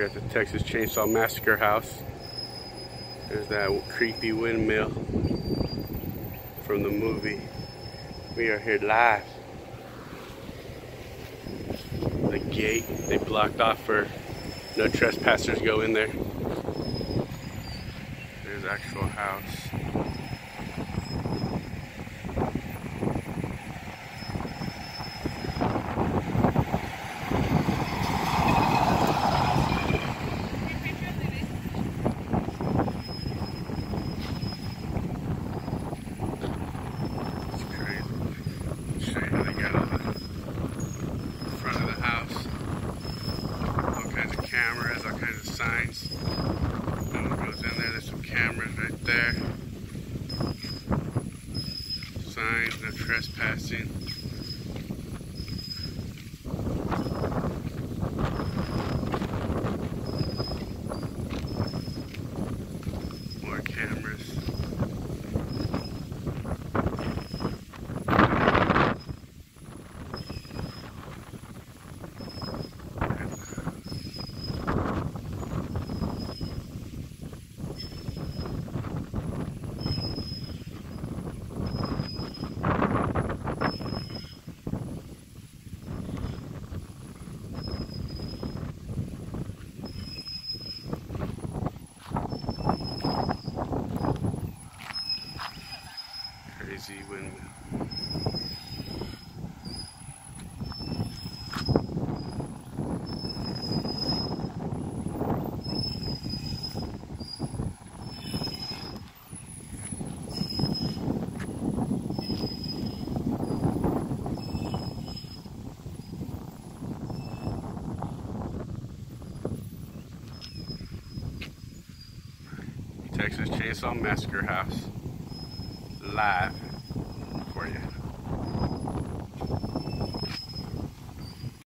here at the Texas Chainsaw Massacre house. There's that creepy windmill from the movie. We are here live. The gate, they blocked off for no trespassers go in there. There's the actual house. Cameras, all kinds of signs. No one goes in there. There's some cameras right there. Signs, no trespassing. More cameras. Crazy windmill. Texas Chainsaw Massacre house. Live.